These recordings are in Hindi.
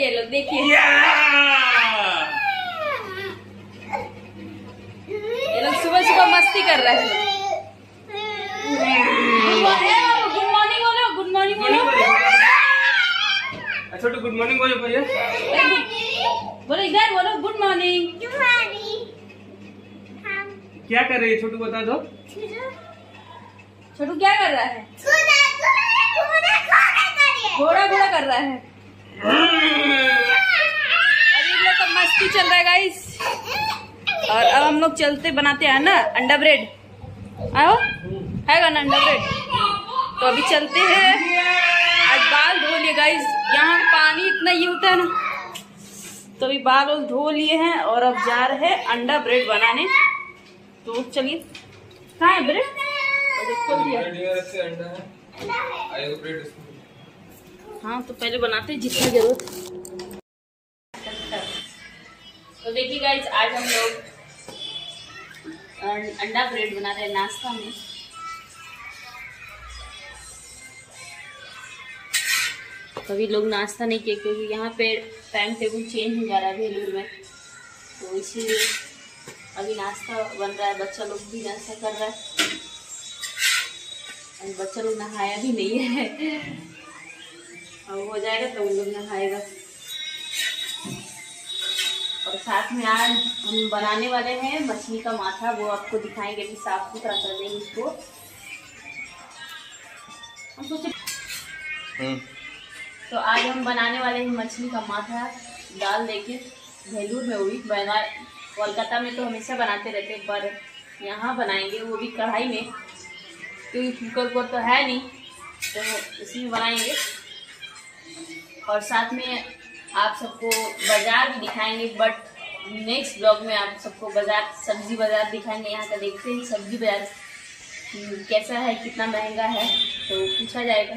ये लोग देखिए, ये लोग सुबह सुबह मस्ती कर रहे हैं। गुड मॉर्निंग बोलो, गुड मॉर्निंग बोलो। छोटू गुड मॉर्निंग बोलो भैया, बोलो इधर बोलो गुड मॉर्निंग। क्या कर रही है छोटू बता दो। छोटू क्या कर रहा है? घोड़ा घोड़ा कर रहा है। अभी इन लोग का मस्ती चल रहा है गाइस। और अब हम लोग चलते बनाते हैं ना अंडा ब्रेड। आओ है ना अंडा ब्रेड, तो अभी चलते हैं। आज बाल धो लिए गाइस, यहाँ पानी इतना ये होता है ना, तो अभी बाल धो लिए हैं और अब जा रहे हैं अंडा ब्रेड बनाने। तो चलिए, कहाँ है ब्रेड? खोल दिया। हाँ तो पहले बनाते हैं जितना जरूरत। तो देखिए गाइस, आज हम लोग अंडा ब्रेड बना रहे हैं नाश्ता में। कभी लोग नाश्ता नहीं किए क्योंकि यहाँ पे टाइम टेबल चेंज हो जा रहा है वेलूर में, तो इसीलिए अभी नाश्ता बन रहा है। बच्चा लोग भी नाश्ता कर रहा है, बच्चा लोग नहाया भी नहीं है। अब हो जाएगा तो उन लोग नहाएगा। और साथ में आज हम बनाने वाले हैं मछली का माथा, वो आपको दिखाएंगे। अभी साफ सुथरा कर देंगे इसको। हम सोचे तो आज हम बनाने वाले हैं मछली का माथा दाल। देखिए भेलूर में, वो भी बना, कोलकाता में तो हमेशा बनाते रहते हैं, पर यहाँ बनाएंगे वो भी कढ़ाई में, क्योंकि कुकर तो है नहीं, तो इसमें बनाएंगे। और साथ में आप सबको बाजार भी दिखाएंगे, बट नेक्स्ट ब्लॉग में आप सबको बाजार, सब्जी बाजार दिखाएंगे। यहाँ का देखते हैं सब्जी बाजार कैसा है, कितना महंगा है, तो पूछा जाएगा।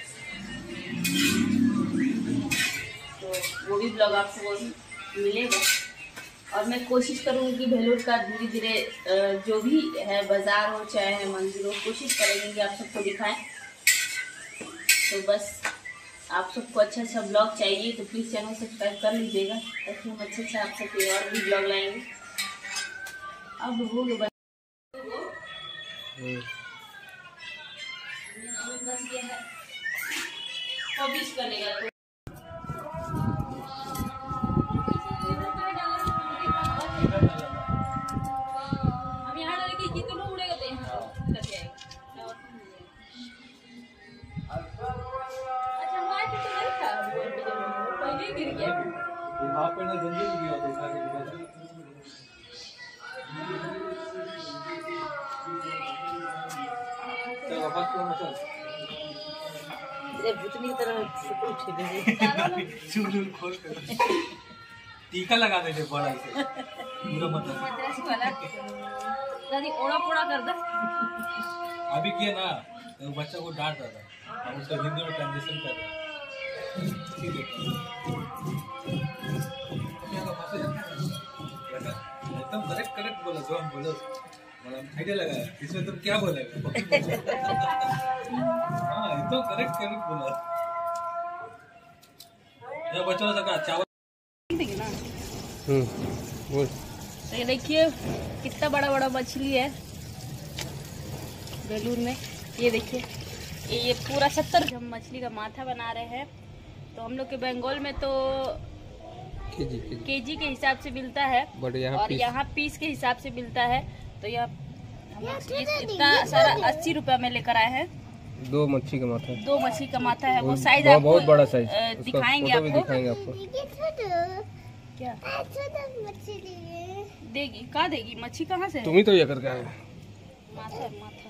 तो वो भी ब्लॉग आपको मिलेगा। और मैं कोशिश करूँगी कि भेलूर का धीरे धीरे जो भी है बाजार हो चाहे मंदिर हो, कोशिश करेंगे कि आप सबको दिखाएं। तो बस आप सबको अच्छा अच्छा ब्लॉग चाहिए तो प्लीज़ चैनल सब्सक्राइब कर लीजिएगा, ताकि हम अच्छे से आप सबके और भी ब्लॉग लाएंगे। अब वो बस ये है पब्लिश करने का। वहाँ पे ना जल्दी भी होता उठा के चल वापस क्यों मचल ये भूतनी की तरह चूल खोल कर टीका लगा दे बड़ा से पूरा मतलब दादी ओड़ा पोड़ा कर दे। अभी किया ना तो बच्चा को डांट रहा था, हम उसका हिंदी में ट्रांसलेशन कर रहे हैं। एकदम करेक्ट बोला जो हम बोलो, आइडिया लगा इसमें तुम क्या बोलेगा। हाँ एकदम करेक्ट बोला। बच्चों ने चावल बोल। तो ये देखिए कितना बड़ा बड़ा मछली है भेलूर में। ये देखिए ये पूरा 70 हम मछली का माथा बना रहे हैं। तो हम लोग के बंगाल में तो केजी के हिसाब से मिलता है, और यहाँ पीस के हिसाब से मिलता है। तो यहाँ इतना सारा 80 रुपया में लेकर आए हैं। 2 मच्छी का माथा, 2 मछली का माथा है। वो साइज आपको बहुत बड़ा साइज दिखाएंगे आपको। क्या देगी? कहाँ देगी मच्छी? कहाँ से? तुम ही तो ये करके आए। माथा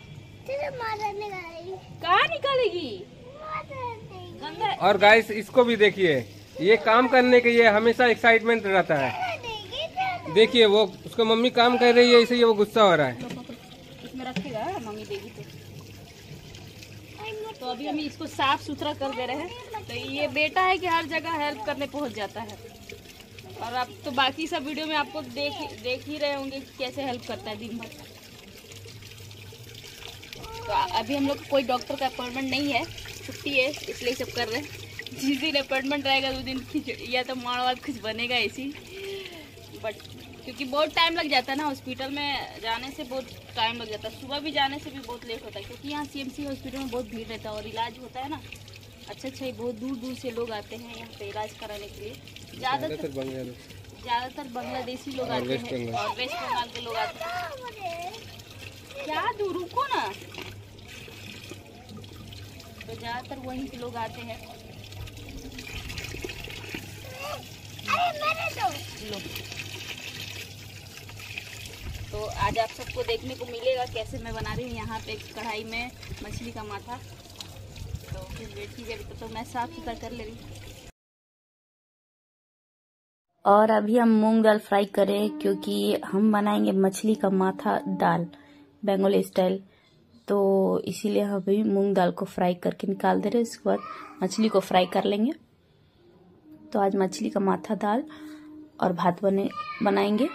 कहाँ निकालेगी? गंदा। और गाइस इसको भी देखिए, ये काम करने के लिए हमेशा एक्साइटमेंट रहता है। देखिए वो उसको मम्मी काम कर रही है, इसलिए वो गुस्सा हो रहा है। इसमें रखेगा मम्मी देगी तो अभी हम इसको साफ सुथरा कर दे रहे हैं। तो ये बेटा है कि हर जगह हेल्प करने पहुंच जाता है। और आप तो बाकी सब वीडियो में आपको देख ही रहे होंगे कि कैसे हेल्प करता है दिन भर। तो अभी हम लोग कोई डॉक्टर का अपॉइंटमेंट नहीं है, छुट्टी है, इसलिए सब कर रहे हैं। जिस दिन अपॉइंटमेंट रहेगा उस दिन खिचड़ी या तो माड़वाद कुछ बनेगा ऐसी। बट क्योंकि बहुत टाइम लग जाता है ना, हॉस्पिटल में जाने से बहुत टाइम लग जाता है। सुबह भी जाने से भी बहुत लेट होता है, क्योंकि यहाँ सीएमसी हॉस्पिटल में बहुत भीड़ रहता है और इलाज होता है ना अच्छा। बहुत दूर दूर से लोग आते हैं यहाँ पे इलाज कराने के लिए। ज़्यादातर बांग्लादेशी लोग आते हैं और वेस्ट बंगाल के लोग आते हैं। क्या दूर रुको ना, तो ज़्यादातर वहीं के लोग आते हैं। तो आज आप सबको देखने को मिलेगा कैसे मैं बना रही हूँ यहाँ पे कढ़ाई में मछली का माथा। तो फिर वेट कीजिए, तो मैं साफ सुथरा कर ले रही हूँ। और अभी हम मूंग दाल फ्राई करें, क्योंकि हम बनाएंगे मछली का माथा दाल बंगाली स्टाइल। तो इसीलिए हम अभी मूंग दाल को फ्राई करके निकाल दे रहे हैं। उसके बाद मछली को फ्राई कर लेंगे। तो आज मछली का माथा दाल और भात बनाएंगे।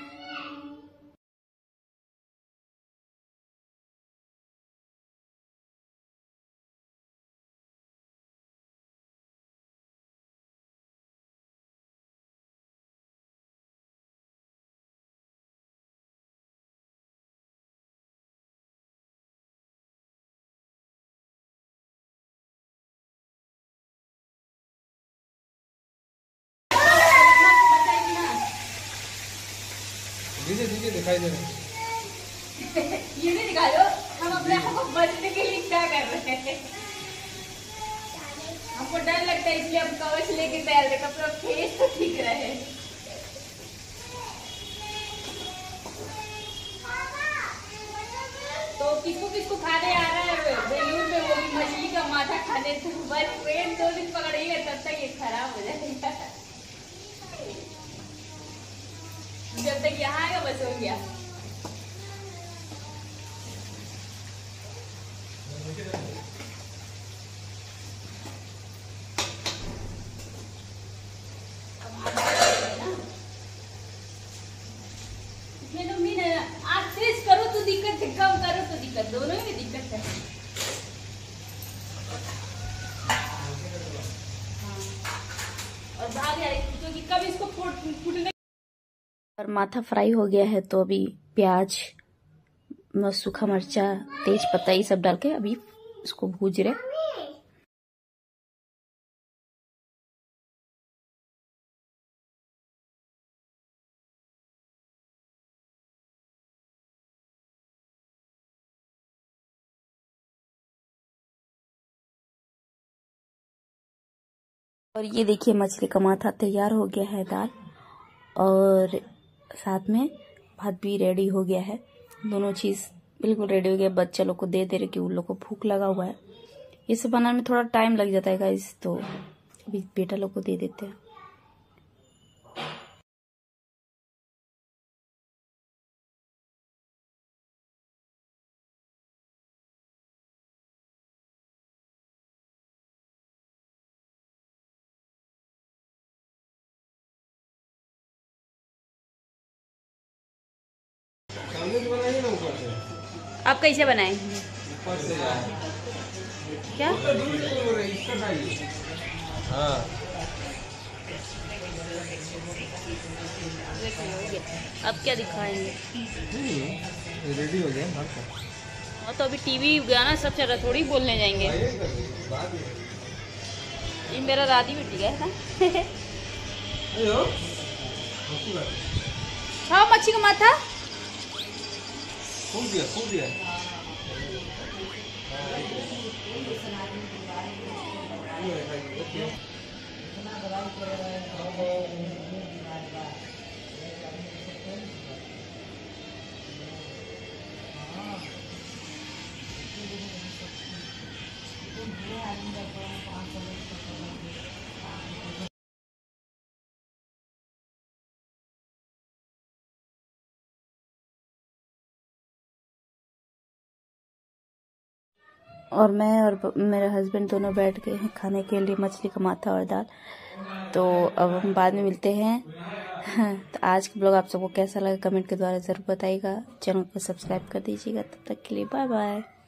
दीजिए दिखाई दे रहा है। ये नहीं दिखाओ, हम अपने आप को बचने के लिए क्या कर रहे हैं। हमको डर लगता है इसलिए हम कवच लेके तैयार थे, अपना फेस तो ठीक रहे। तो किसको किसको खाने आ रहा है बेलूर में, वो भी मछली का माथा खाने। तो बस ट्रेन 2 दिन पकड़िएगा, तब तक ये खराब हो जाएगा। जब तक यहाँ आएगा बस हो गया। आप तेज करो तो दिक्कत है, कम करो तो दिक्कत, दोनों ही दिक्कत है। और भाग जा रही क्योंकि कब इसको फूटने। और माथा फ्राई हो गया है, तो अभी प्याज, सूखा मिर्चा, तेज पत्ता ये सब डाल के अभी इसको भूज रहे। और ये देखिए मछली का माथा तैयार हो गया है, दाल और साथ में भात भी रेडी हो गया है। दोनों चीज़ बिल्कुल रेडी हो गया। बच्चा लोग को दे रहे कि उन लोग को भूख लगा हुआ है। ये सब बनाने में थोड़ा टाइम लग जाता है गाइस, तो अभी बेटा लोग को दे देते हैं। आप कैसे बनाएंगे? क्या? हाँ अब क्या दिखाएंगे? रेडी हो गया। हाँ तो अभी टीवी गाना सब चल रहा, थोड़ी बोलने जाएंगे। ये मेरा राधी बेटी है ना। हाँ मच्छी का माथा खूब दिया। और मैं और मेरे हस्बैंड दोनों बैठ गए हैं खाने के लिए मछली का माथा और दाल। तो अब हम बाद में मिलते हैं। तो आज का ब्लॉग आप सबको कैसा लगा कमेंट के द्वारा ज़रूर बताइएगा। चैनल को सब्सक्राइब कर दीजिएगा। तब तक के लिए बाय बाय।